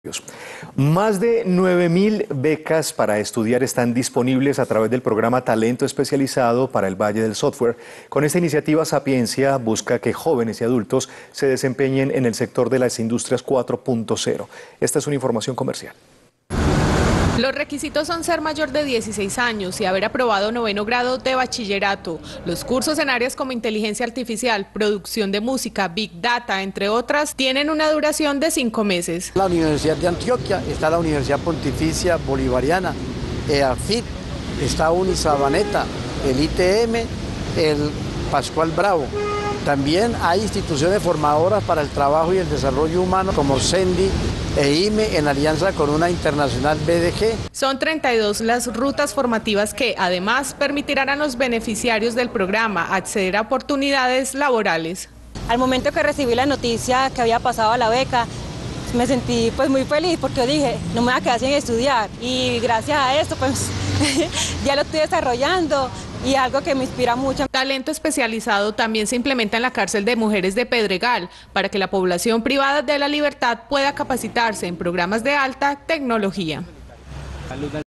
Más de 9.000 becas para estudiar están disponibles a través del programa Talento Especializado para el Valle del Software. Con esta iniciativa, Sapiencia busca que jóvenes y adultos se desempeñen en el sector de las industrias 4.0. Esta es una información comercial. Los requisitos son ser mayor de 16 años y haber aprobado 9º grado de bachillerato. Los cursos en áreas como inteligencia artificial, producción de música, Big Data, entre otras, tienen una duración de 5 meses. La Universidad de Antioquia, está la Universidad Pontificia Bolivariana, EAFIT, está Unisabaneta, el ITM, el Pascual Bravo. También hay instituciones formadoras para el trabajo y el desarrollo humano como CENDI e IME en alianza con una internacional BDG. Son 32 las rutas formativas que además permitirán a los beneficiarios del programa acceder a oportunidades laborales. Al momento que recibí la noticia que había pasado a la beca, me sentí muy feliz porque dije, no me voy a quedar sin estudiar y gracias a esto pues ya lo estoy desarrollando y algo que me inspira mucho. Talento especializado también se implementa en la cárcel de mujeres de Pedregal para que la población privada de la libertad pueda capacitarse en programas de alta tecnología.